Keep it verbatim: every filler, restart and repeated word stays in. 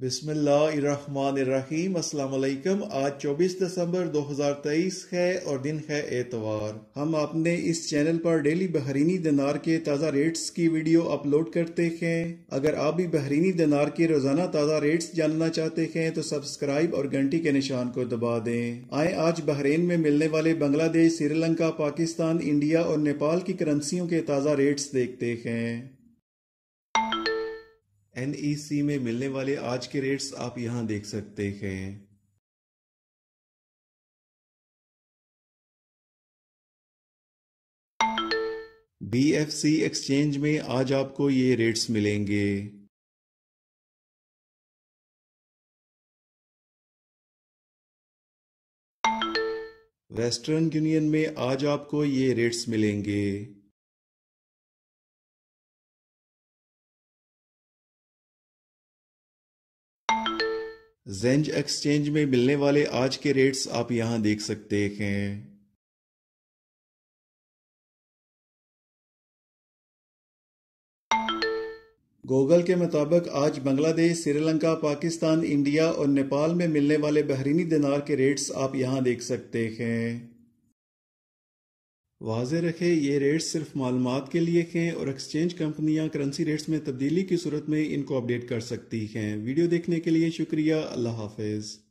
बिस्मिल्लाहिर्रहमानिर्रहीम। अस्सलाम वालेकुम। आज चौबीस दिसंबर दो हज़ार तेईस है और दिन है एतवार। हम अपने इस चैनल पर डेली बहरीनी दिनार के ताज़ा रेट्स की वीडियो अपलोड करते हैं। अगर आप भी बहरीनी दिनार के रोजाना ताज़ा रेट्स जानना चाहते हैं तो सब्सक्राइब और घंटी के निशान को दबा दें। आए आज बहरीन में मिलने वाले बांग्लादेश, श्रीलंका, पाकिस्तान, इंडिया और नेपाल की करेंसियों के ताज़ा रेट्स देखते हैं। एन ई सी में मिलने वाले आज के रेट्स आप यहां देख सकते हैं। बी एफ सी एक्सचेंज में आज आपको ये रेट्स मिलेंगे। वेस्टर्न यूनियन में आज आपको ये रेट्स मिलेंगे। ज़ेंज एक्सचेंज में मिलने वाले आज के रेट्स आप यहां देख सकते हैं। गूगल के मुताबिक आज बांग्लादेश, श्रीलंका, पाकिस्तान, इंडिया और नेपाल में मिलने वाले बहरीनी दिनार के रेट्स आप यहां देख सकते हैं। वाज़े रखे ये रेट्स सिर्फ मालूमात के लिए हैं और एक्सचेंज कंपनियां करेंसी रेट्स में तब्दीली की सूरत में इनको अपडेट कर सकती हैं। वीडियो देखने के लिए शुक्रिया। अल्लाह हाफिज़।